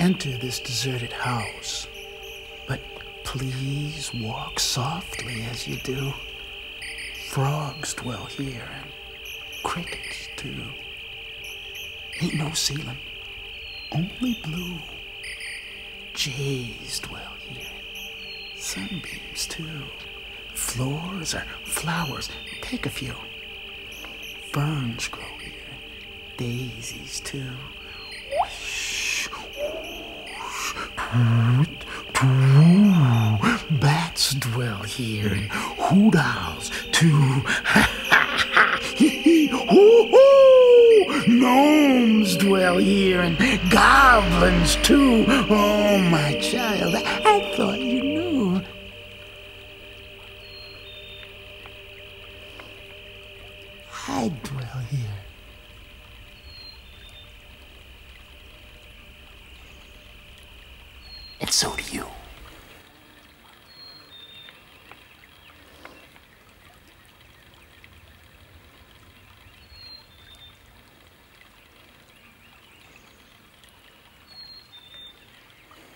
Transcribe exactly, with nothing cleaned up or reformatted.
enter this deserted house, but please walk softly as you do. Frogs dwell here, and crickets too. Ain't no ceiling, only blue. Jays dwell here, sunbeams too. Floors are flowers, take a few. Ferns grow here, daisies too. Whoosh, whoosh, toot, toot. Bats dwell here, and hoot owls too. Ha ha ha, hee hee, hoo hoo. Gnomes dwell here, and goblins too. Oh, my child, I thought you knew. I dwell here. And so do you.